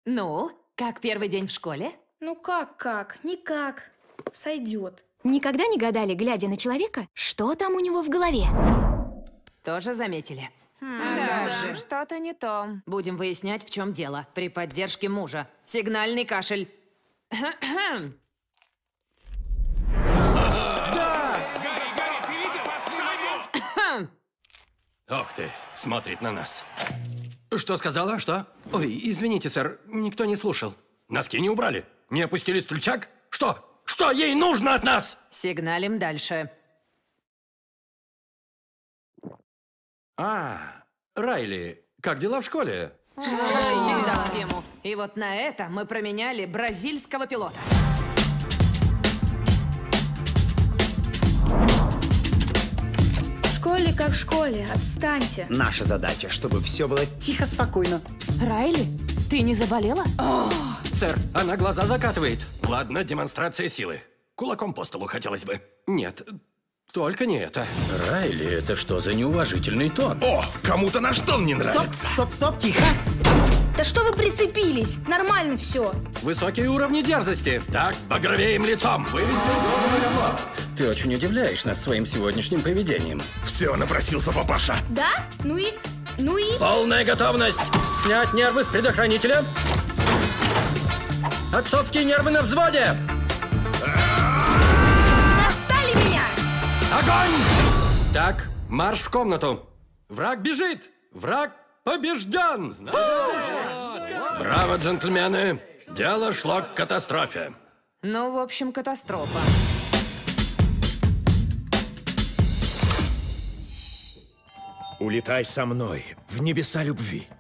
Ну, как первый день в школе? Ну как? Никак. Сойдет. Никогда не гадали, глядя на человека, что там у него в голове? Тоже заметили? Да же, что-то не то. Будем выяснять, в чем дело. При поддержке мужа. Сигнальный кашель. Ох ты, смотрит на нас. Что сказала? Что? Ой, извините, сэр, никто не слушал. Носки не убрали? Не опустили стульчак? Что? Что ей нужно от нас? Сигналим дальше. Райли, как дела в школе? Всегда в тему. И вот на это мы променяли бразильского пилота. В школе как в школе. Отстаньте. Наша задача, чтобы все было тихо, спокойно. Райли, ты не заболела? Сэр, она глаза закатывает. Ладно, демонстрация силы. Кулаком по столу хотелось бы. Нет, только не это. Райли, это что за неуважительный тон? О, кому-то наш тон не нравится. Стоп, тихо. Да что вы прицепились? Нормально все. Высокие уровни дерзости. Так, багровеем лицом. Вывести угрозу на говно. Ты очень удивляешь нас своим сегодняшним поведением. Все, напросился папаша. Да? Ну и? Полная готовность! Снять нервы с предохранителя. Отцовские нервы на взводе! Достали меня! Огонь! Так, марш в комнату. Враг бежит. Враг побежден. Браво, джентльмены. Дело шло к катастрофе. Ну, в общем, катастрофа. Улетай со мной в небеса любви.